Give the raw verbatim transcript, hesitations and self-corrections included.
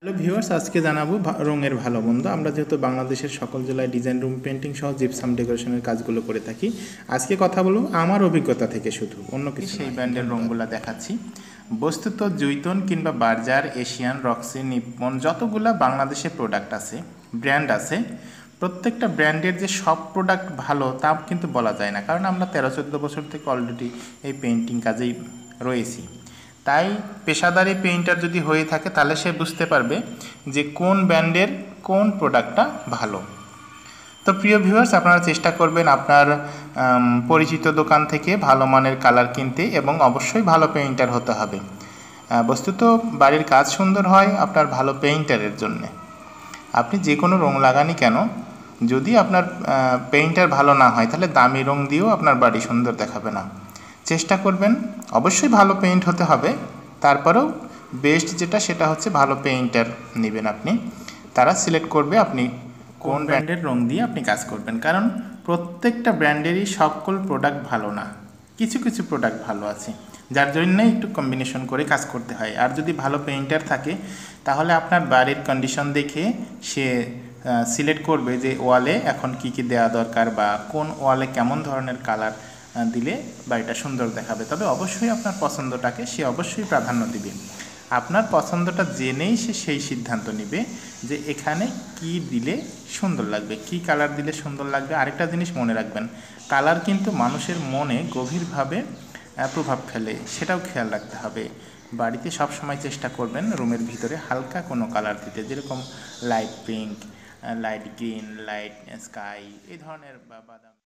Hello viewers, আজকে জানাবো ভা- রঙের ভালো মন্দ। আমরা যেহেতু বাংলাদেশের সকল জেলায় ডিজাইন রুম পেন্টিং সহ জিপসাম ডেকোরেশনের কাজগুলো করে থাকি, আজকে কথা বলবো আমার অভিজ্ঞতা থেকে, শুধু অন্য কিছু সেই ব্র্যান্ডের রঙগুলো দেখাচ্ছি। বস্তুত জৈতন কিংবা বার্জার, এশিয়ান, রক্সি, নিপ্পন যতগুলা বাংলাদেশে প্রোডাক্ট আছে, ব্র্যান্ড আছে, প্রত্যেকটা ব্র্যান্ডের যে সব প্রোডাক্ট ভালো তা কিন্তু বলা যায় না, কারণ আমরা তেরো চোদ্দো বছর থেকে অলরেডি এই পেন্টিং কাজেই রয়েছি। তাই পেশাদারি পেইন্টার যদি হয়ে থাকে তাহলে সে বুঝতে পারবে যে কোন ব্র্যান্ডের কোন প্রোডাক্টটা ভালো। তো প্রিয় ভিউয়ার্স, আপনারা চেষ্টা করবেন আপনার আম, পরিচিত দোকান থেকে ভালো মানের কালার কিনতে, এবং অবশ্যই ভালো পেইন্টার হতে হবে। আহ, বস্তুত বাড়ির কাজ সুন্দর হয় আপনার ভালো পেইন্টারের জন্যে। আপনি যে কোনো রং লাগানি কেন, যদি আপনার পেইন্টার ভালো না হয় তাহলে দামি রং দিয়েও আপনার বাড়ি সুন্দর দেখাবে না। চেষ্টা করবেন, অবশ্যই ভালো পেইন্ট হতে হবে, তারপরেও বেস্ট যেটা সেটা হচ্ছে ভালো পেইন্টার নেবেন আপনি। তারা সিলেক্ট করবে আপনি কোন ব্র্যান্ডের রং দিয়ে আপনি কাজ করবেন, কারণ প্রত্যেকটা ব্র্যান্ডেরই সকল প্রোডাক্ট ভালো না, কিছু কিছু প্রোডাক্ট ভালো আছে, যার জন্যই একটু কম্বিনেশন করে কাজ করতে হয়। আর যদি ভালো পেইন্টার থাকে তাহলে আপনার বাড়ির কন্ডিশন দেখে সে সিলেক্ট করবে যে ওয়ালে এখন কি কি দেওয়া দরকার, বা কোন ওয়ালে কেমন ধরনের কালার দিলে বাড়িটা সুন্দর দেখাবে। তবে অবশ্যই আপনার পছন্দটাকে সে অবশ্যই প্রাধান্য দিবে। আপনার পছন্দটা জেনেই সে সেই সিদ্ধান্ত নেবে যে এখানে কি দিলে সুন্দর লাগবে, কি কালার দিলে সুন্দর লাগবে। আরেকটা জিনিস মনে রাখবেন, কালার কিন্তু মানুষের মনে গভীরভাবে প্রভাব ফেলে, সেটাও খেয়াল রাখতে হবে। বাড়িতে সব সময় চেষ্টা করবেন রুমের ভিতরে হালকা কোনো কালার দিতে, যেরকম light pink, light green, light sky, এই ধরনের বা বাদাম।